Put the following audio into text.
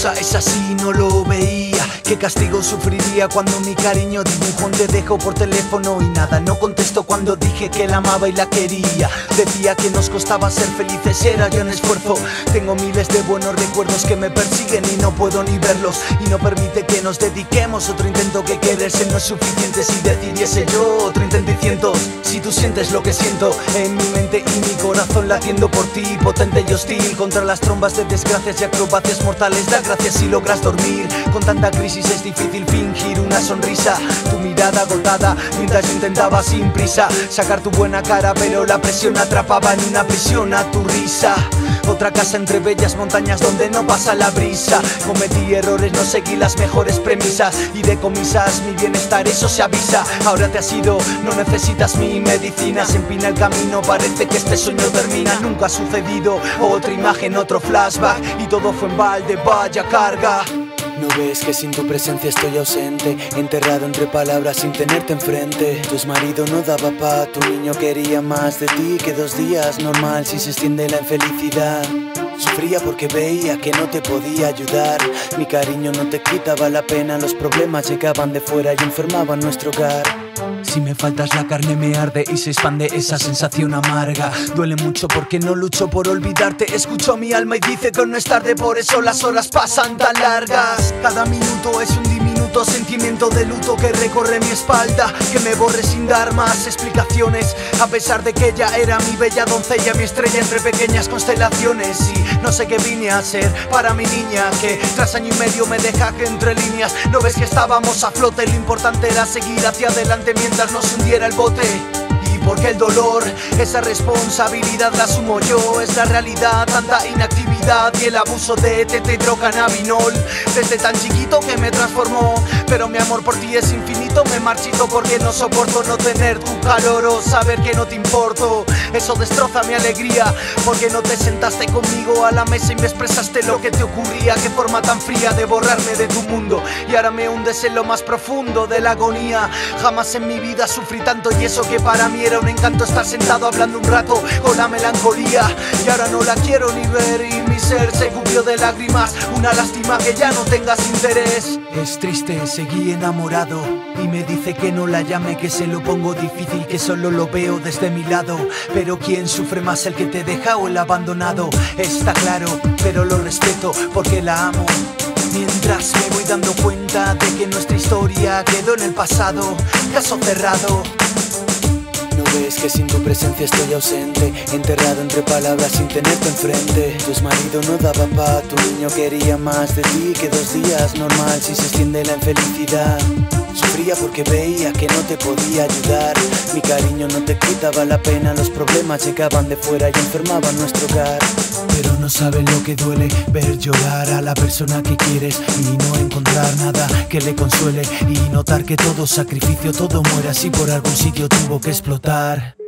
cosa es así, no lo veía. Qué castigo sufriría cuando mi cariño dibujó un te dejo por teléfono y nada. No contestó cuando dije que la amaba y la quería. Decía que nos costaba ser felices, era yo en esfuerzo. Tengo miles de buenos recuerdos que me persiguen y no puedo ni verlos. Y no permite que nos dediquemos otro intento, que quererse no es suficiente. Si decidiese yo otro intento y cientos. Si tú sientes lo que siento en mi mente y mi corazón latiendo por ti, potente y hostil contra las trombas de desgracias y acrobacias mortales. Da gracias si logras dormir. Con tanta crisis es difícil fingir una sonrisa. Tu mirada agotada mientras yo intentaba sin prisa sacar tu buena cara, pero la presión atrapaba en una prisión a tu risa. Otra casa entre bellas montañas donde no pasa la brisa. Cometí errores, no seguí las mejores premisas y decomisas mi bienestar, eso se avisa. Ahora te has ido, no necesitas mi medicina. Se empina el camino, parece que este sueño termina. Nunca ha sucedido, otra imagen, otro flashback y todo fue en balde, vaya carga. ¿No ves que sin tu presencia estoy ausente? Enterrado entre palabras sin tenerte enfrente. Tu exmarido no daba pa', tu niño quería más de ti que 2 días. Normal si se extiende la infelicidad. Sufría porque veía que no te podía ayudar. Mi cariño no te quitaba la pena. Los problemas llegaban de fuera y enfermaban nuestro hogar. Si me faltas la carne me arde y se expande esa sensación amarga. Duele mucho porque no lucho por olvidarte. Escucho mi alma y dice que no es tarde, por eso las horas pasan tan largas. Cada minuto es un diminuto sentimiento de luto que recorre mi espalda, que me borre sin dar más explicaciones. A pesar de que ella era mi bella doncella, mi estrella entre pequeñas constelaciones. Y no sé qué vine a ser para mi niña, que tras año y medio me deja que entre líneas. No ves que estábamos a flote, lo importante era seguir hacia adelante mientras nos hundiera el bote. Y porque el dolor, esa responsabilidad la asumo yo. Es la realidad, tanta inactividad y el abuso de tetrahidrocannabinol. Desde tan chiquito que me transformó, pero mi amor por ti es infinito. Me marchito porque no soporto no tener tu calor o saber que no te importo. Eso destroza mi alegría, porque no te sentaste conmigo a la mesa y me expresaste lo que te ocurría. Qué forma tan fría de borrarme de tu mundo, y ahora me hundes en lo más profundo de la agonía. Jamás en mi vida sufrí tanto, y eso que para mí era un encanto estar sentado hablando un rato con la melancolía. Y ahora no la quiero ni ver y mi ser se cubrió de lágrimas. Una lástima que ya no tengas interés. Es triste, seguí enamorado y me dice que no la llame, que se lo pongo difícil, que solo lo veo desde mi lado. Pero ¿quién sufre más, el que te deja o el abandonado? Está claro, pero lo respeto porque la amo. Mientras me voy dando cuenta de que nuestra historia quedó en el pasado. Caso cerrado. ¿No ves que sin tu presencia estoy ausente? Enterrado entre palabras sin tenerte enfrente. Tu exmarido no daba pa', tu niño quería más de ti que 2 días. Normal si se extiende la infelicidad. Sufría porque veía que no te podía ayudar. Mi cariño no te quitaba la pena. Los problemas llegaban de fuera y enfermaban nuestro hogar. Pero no sabes lo que duele ver llorar a la persona que quieres y no encontrar nada que le consuele, y notar que todo sacrificio, todo muere así, por algún sitio tuvo que explotar.